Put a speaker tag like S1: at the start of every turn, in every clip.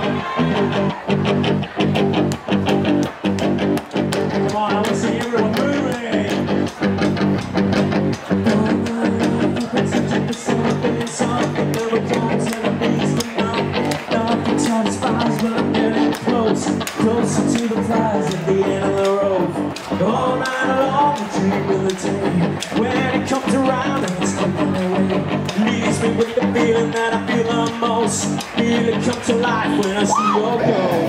S1: Come on, I want to see everyone moving. Something never comes and it means for nothing satisfies, but I'm getting closer to the prize at the end of the road. All night long, I dream of the day when it comes around and it's taken away. Leaves me with the feeling that I feel the most. Feel it come to life when I see your ghost.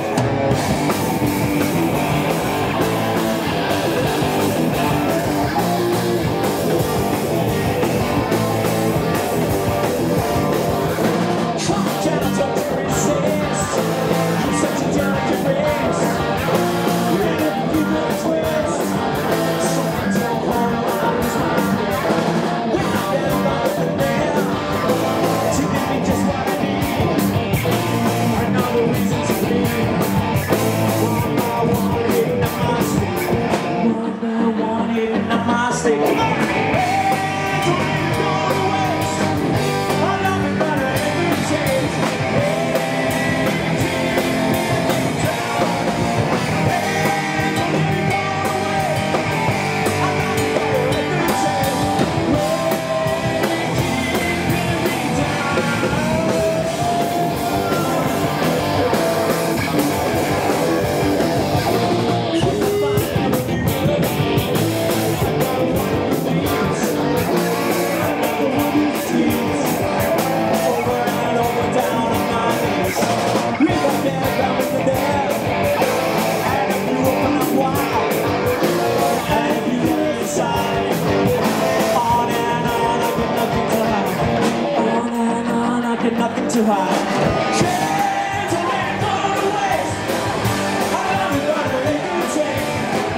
S1: Nothing to hide. Chains and let go to waste. I love you, but I make you take.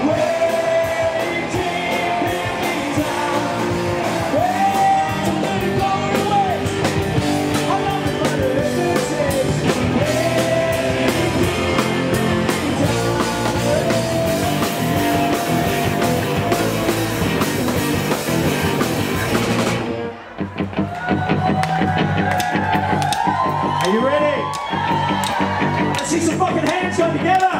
S1: Waiting, pin me down. Wait to let it go to waste. I love you, but I make you take. Waiting, pin me down. Are you ready? Let's see some fucking hands come together!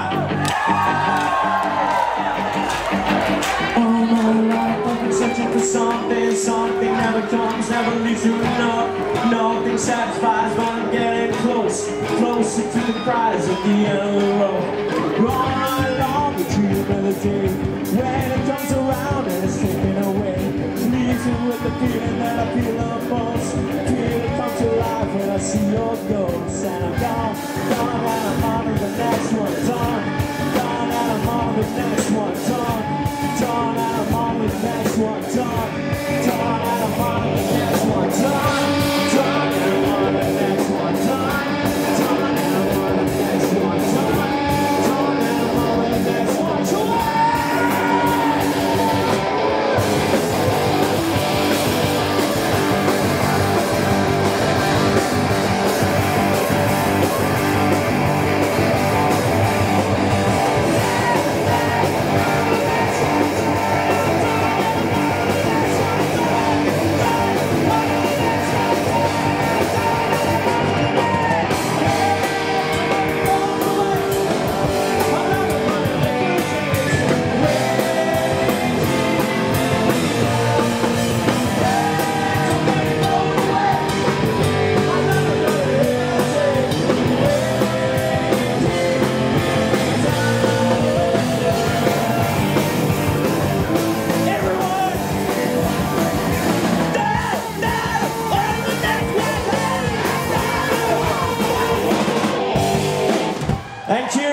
S1: All my life I've been searching for something never comes, never leads to enough. Nothing satisfies, but I'm getting closer to the prize at the end of the road. All night long, we dream of the day when it comes around and it's taken away. Leaves me with the feeling that I feel the most. Feel it come to life when I see your ghost. And I'm gone, and I'm on to the next one. Done, and I'm on to the next one. Done, and I'm on to the next one. Done, and I'm on to the next one. Done, and I'm on to the next one. Done, and I'm on to the next one. Done, and I'm on to the next one. Thank you.